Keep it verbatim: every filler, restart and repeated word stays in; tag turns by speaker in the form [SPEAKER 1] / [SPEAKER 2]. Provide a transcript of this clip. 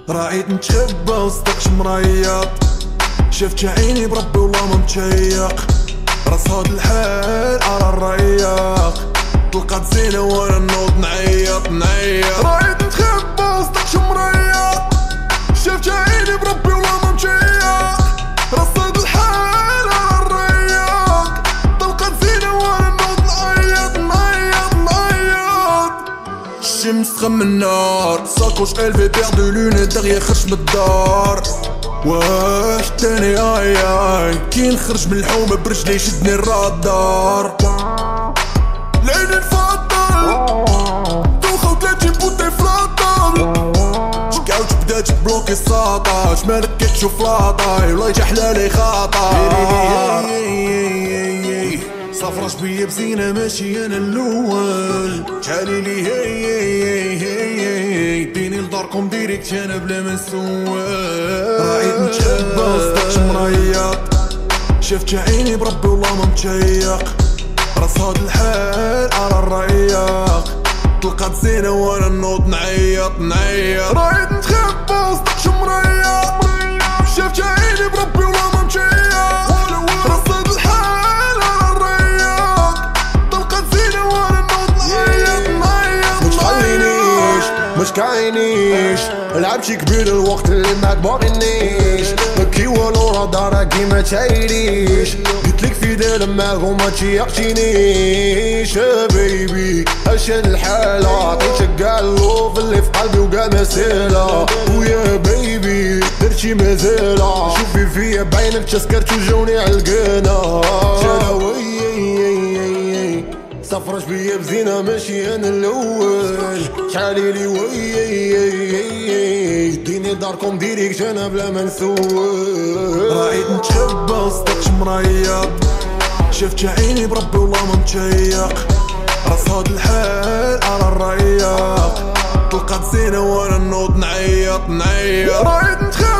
[SPEAKER 1] رايد نتخبى وسطك مريض، شفت عيني بربي والله ما متشيق. راس هاد الحال على الرياق، طلقات زينة وانا نوض نعيط نعيط. رايد نتخبى وسطك مريض، شفت عيني بربي والله ما متشيق. راس هاد الحال على الرياق، طلقات زينة وانا نوض نعيط نعيط نعيط. الشمس خم النار، ساكوش الفي بيردو لوني دغيا خرج من الدار. واش تاني اي اي كي نخرج من الحومة برجلي شدني الرادار. العين نفضل دوخة وتلاتين بوتي فلاطل، شكاوت بدات بلوكي الساطاش، مالك كي تشوف لاطاي والله جا حلالي خاطر. صفرش بيا بزينة ماشي انا الاول، شحالي لي هي هي هي ديني لداركم ديريكت انا بلا ما نسول. رايد نتخبى وسطك مريض، شفت عيني بربي والله ما متشيق. راس هاد الحال على الرياق، طلقات زينة وانا نوض نعيط نعيط. رايد نتخبى وسطك مريض، شفت عيني بربي والله ما متشيق. راس هاد الحال على الرياق، طلقات زينة وانا نوض نعيط نعيط. متخلينيش متكاينيش، العب شي كبير الوقت اللي معاك باغينيش. بكي والو راه كيما تايريش، قلتلك في دار معاك وما تيقتينيش. يا بيبي عشان الحالة عطيتك كاع اللوف اللي في قلبي وكاع مسيلة. ويا بيبي درتي مازالة، شوفي فيا بعينك تسكرت وجوني عالقانا. صفرش بيا بزينة ماشي انا الاول، شحالي لي وي ديني داركم ديريكت انا بلا ما نسول. رايد نتخبى وسطك مريض، شفت عيني بربي والله ما متشيق. راس هاد الحال على الرياق، طلقات زينة وانا نوض نعيط نعيط. رايد نتخبى